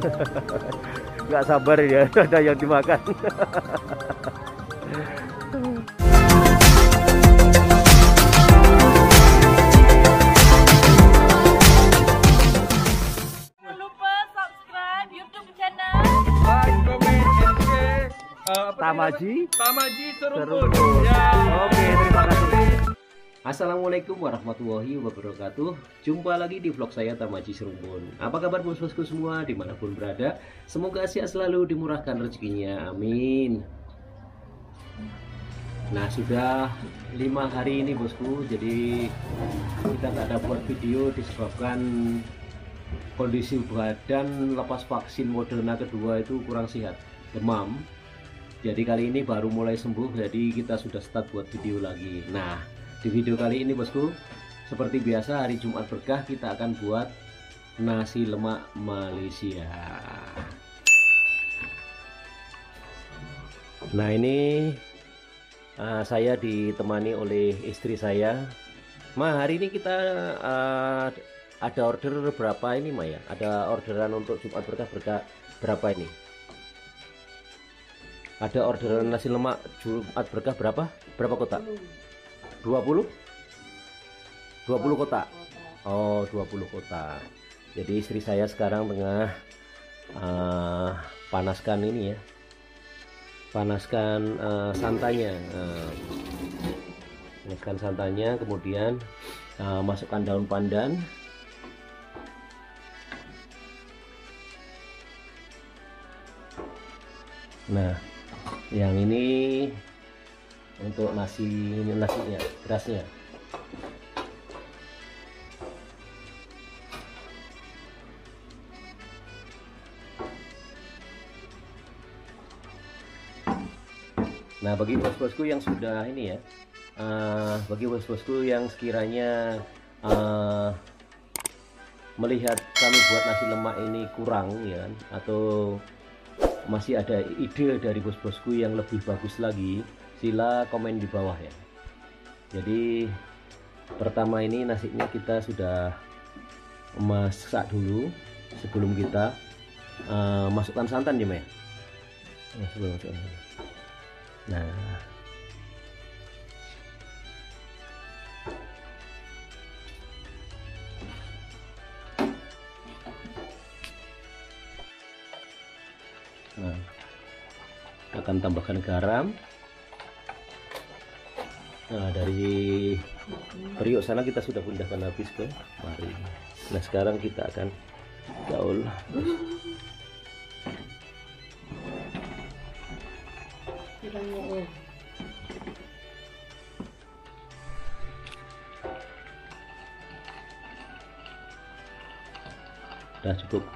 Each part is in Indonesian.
Nggak sabar ya, ada yang dimakan. Jangan lupa subscribe YouTube channel Like, comment, and share. Tamaji Serumpun. Serumpun. Ya. Oke, terima kasih. Assalamualaikum warahmatullahi wabarakatuh. Jumpa lagi di vlog saya Tamaji Serumpun. Apa kabar bos-bosku semua dimanapun berada? Semoga sehat selalu, dimurahkan rezekinya, amin. Nah, sudah 5 hari ini bosku, jadi kita nggak ada buat video disebabkan kondisi badan lepas vaksin Moderna kedua itu kurang sehat, demam. Jadi kali ini baru mulai sembuh, jadi kita sudah start buat video lagi. Nah, di video kali ini bosku, seperti biasa hari Jumat berkah kita akan buat nasi lemak Malaysia. Nah, ini saya ditemani oleh istri saya. Ma, hari ini kita ada order berapa ini, Ma ya? Ada orderan untuk Jumat berkah berapa ini? Ada orderan nasi lemak Jumat berkah berapa? Berapa kotak? 20? 20 kotak. Oh, 20 kotak. Jadi istri saya sekarang tengah panaskan ini ya. Panaskan santannya. Panaskan santannya, kemudian masukkan daun pandan. Nah, yang ini untuk nasinya, berasnya. Nah, bagi bos-bosku yang sudah ini ya, bagi bos-bosku yang sekiranya melihat kami buat nasi lemak ini kurang ya, atau masih ada ide dari bos-bosku yang lebih bagus lagi, sila komen di bawah ya. Jadi pertama ini nasinya kita sudah masak dulu sebelum kita masukkan santan ya, Maya. Nah, akan tambahkan garam. Nah, dari periuk sana kita sudah pindahkan habis ke mari. Nah, sekarang kita akan gaul. Udah cukup.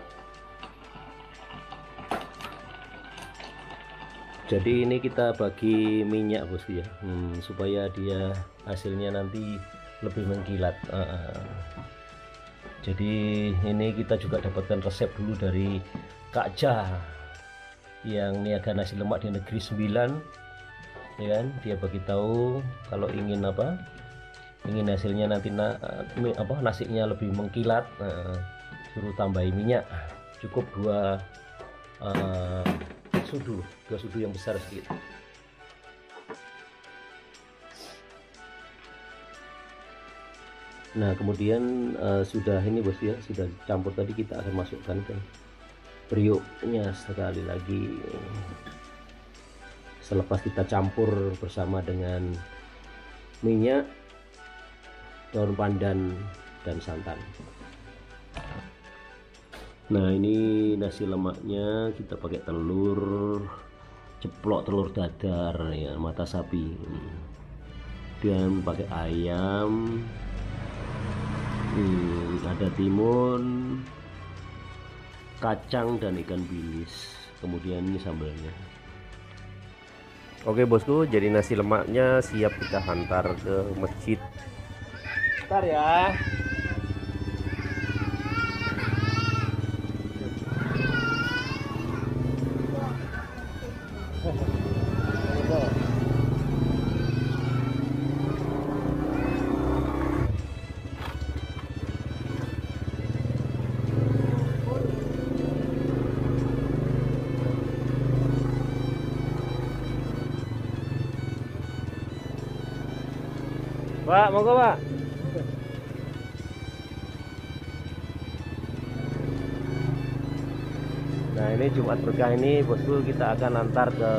Jadi ini kita bagi minyak bosku ya, supaya dia hasilnya nanti lebih mengkilat. Jadi ini kita juga dapatkan resep dulu dari Kak Ja yang niaga nasi lemak di Negeri 9 ya kan. Dia bagi tahu kalau ingin ingin hasilnya nanti nasinya lebih mengkilat, suruh tambahin minyak, cukup 2 sudu yang besar sedikit. Nah, kemudian sudah ini bos ya, sudah campur tadi, kita akan masukkan ke periuknya sekali lagi. Selepas kita campur bersama dengan minyak, daun pandan, dan santan. Nah, ini nasi lemaknya kita pakai telur ceplok, telur dadar ya, mata sapi, dan pakai ayam, ada timun, kacang, dan ikan bilis. Kemudian ini sambalnya. Oke bosku, jadi nasi lemaknya siap kita hantar ke masjid. Bentar ya. Pak, monggo Pak. Nah ini Jumat berkah ini bosku, kita akan antar ke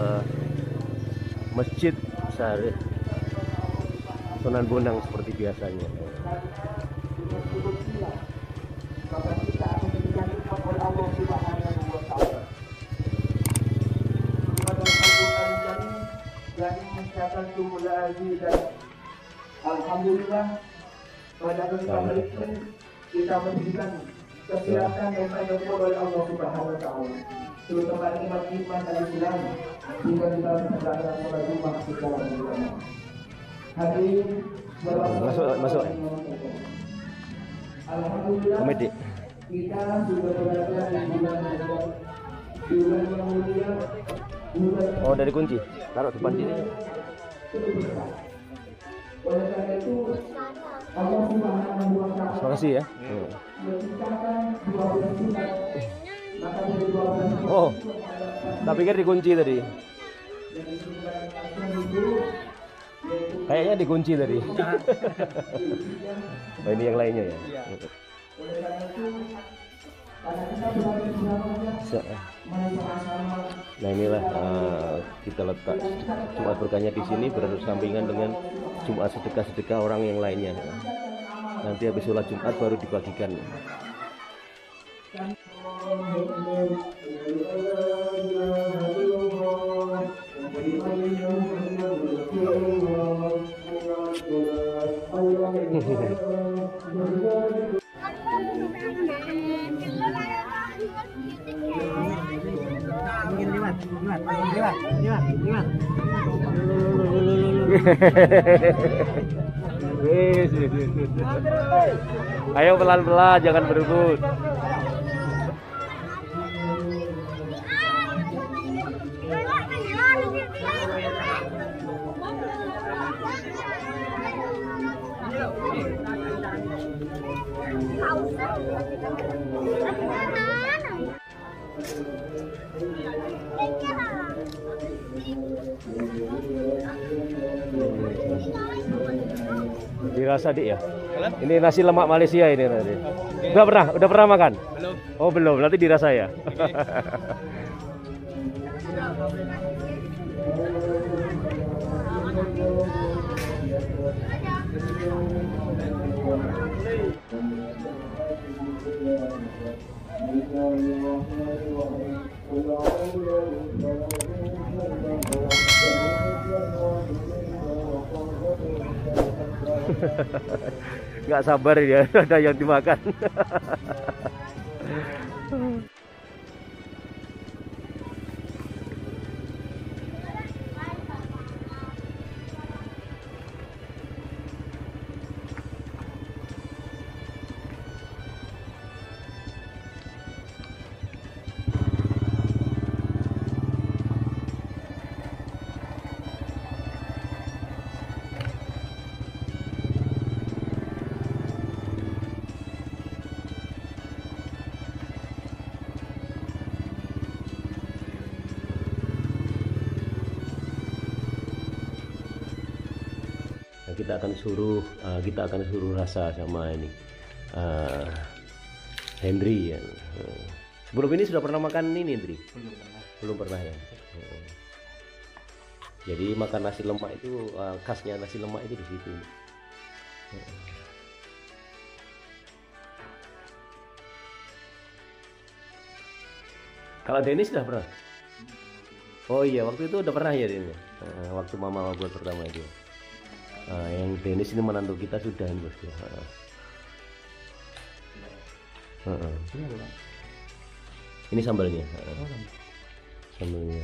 Masjid Syarif Sunan Bonang seperti biasanya. Alhamdulillah pada kesempatan ini kita memberikan kesilapan yang dilakukan oleh Allah Subhanahu wa taala. Terutama iman dari bulan hingga kita melaksanakan sholat Jumat secara bersama. Hadirin Masuk. Alhamdulillah Komedi. kita sudah berada di bulan yang mulia. Oh dari kunci, taruh depan sini. Oleh karena itu Allah Subhanahu wa taala Terima kasih ya. menciptakan 12 sunat. Maka dari 12 sunat Oh, tak pikir dikunci tadi. Kayaknya dikunci tadi. Oh, ini yang lainnya ya. oleh karena itu karena kita berada di dalamnya Nah inilah kita letak Jumat berkahnya di sini bersampingan dengan Jumat sedekah orang yang lainnya. Nanti habis sholat Jumat baru dibagikan. Ayo pelan-pelan, jangan berebut. Dirasa dik ya. Ini nasi lemak Malaysia ini nanti. Udah pernah makan? Belum. Oh belum, nanti dirasa ya. Nggak sabar ya, ada yang dimakan. Kita akan suruh rasa sama ini Hendry ya. Sebelum ini sudah pernah makan ini Hendry? Belum pernah ya. Jadi makan nasi lemak itu khasnya nasi lemak itu di situ. Kalau Dennis sudah pernah? Oh iya, waktu itu udah pernah ya Dennis. Waktu mama buat pertama itu. Yang Dennis ini menantu kita sudah bos ya. Ini sambalnya. Sambalnya.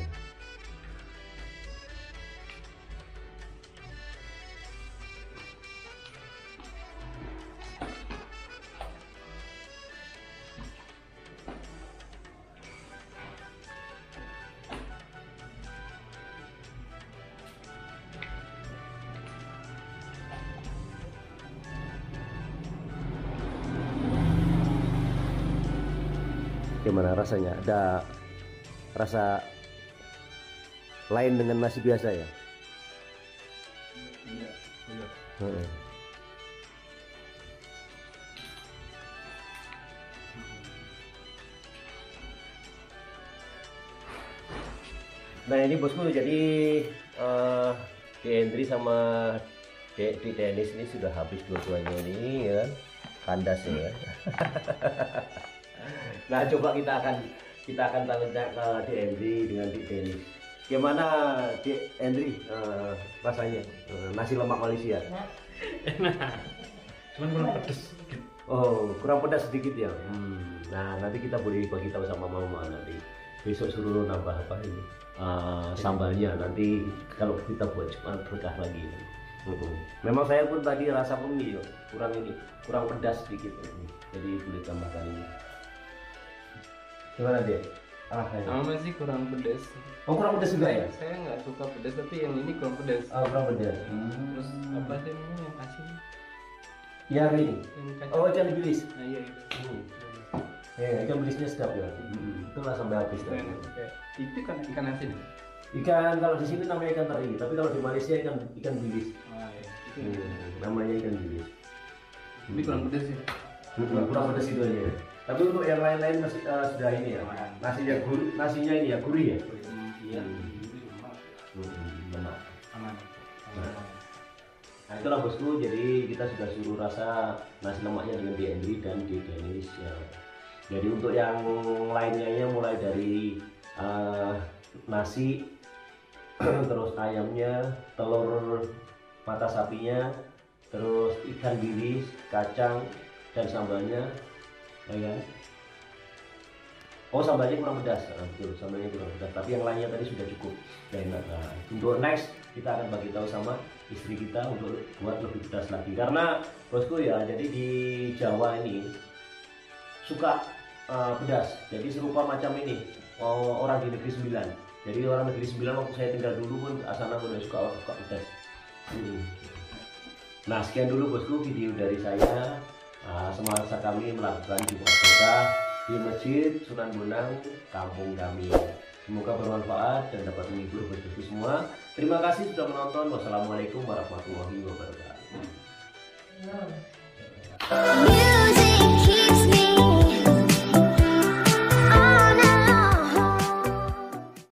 Gimana rasanya? Ada rasa lain dengan nasi biasa ya? Nah ini bosku, jadi di Hendri sama di Dennis ini sudah habis dua-duanya ini ya, kandas ya. Nah coba kita akan tanya ke di Hendri dengan di Dennis. Gimana di Hendri rasanya nasi lemak Malaysia? Enak. Cuman kurang pedes. Oh kurang pedas sedikit ya. Nah nanti kita boleh bagi tahu sama mama nanti. Besok suruh nambah apa ini sambalnya, nanti kalau kita buat cuma berkah lagi. Memang saya pun tadi rasa pun ya, kurang pedas sedikit, jadi boleh tambahkan ini. Gimana dia? Sama sih kurang pedes. Oh kurang pedas juga ya? Saya nggak suka pedes, tapi yang ini kurang pedes. Oh kurang pedas. Terus apa sih namanya yang asin? Ya ini. Yang kacang. Oh ikan bilis. Nah iya itu. Ikan bilisnya sedap ya. Itulah sampai habis. Itu kan ikan asin. Ikan kalau di sini namanya ikan teri, tapi kalau di Malaysia ikan bilis. Oh iya. Itu. Namanya ikan bilis. Ini kurang pedes ya. Kurang pedas itu aja. Tapi untuk yang lain-lain masih sudah ini ya. Nasinya ini ya gurih ya. Iya. Lemak. Aman. Nah itulah bosku, jadi kita sudah suruh rasa nasi lemaknya dengan di Hendri dan di Dennis ya. Jadi untuk yang lainnya mulai dari nasi, terus ayamnya, telur mata sapinya, terus ikan bilis, kacang dan sambalnya, ya kan? Oh sambalnya kurang pedas, betul, sambalnya kurang pedas. Tapi yang lainnya tadi sudah cukup dan enak. Nah, untuk next kita akan bagi tahu sama istri kita untuk buat lebih pedas lagi. Karena bosku ya, jadi di Jawa ini suka pedas. Jadi serupa macam ini orang di Negeri Sembilan. Jadi orang Negeri Sembilan waktu saya tinggal dulu pun asana udah suka pedas. Nah sekian dulu bosku video dari saya. Semasa kami melakukan Jumat berkah di Masjid Sunan Bonang kampung kami. Semoga bermanfaat dan dapat menghibur bosku semua. Terima kasih sudah menonton. Wassalamualaikum warahmatullahi wabarakatuh. Music.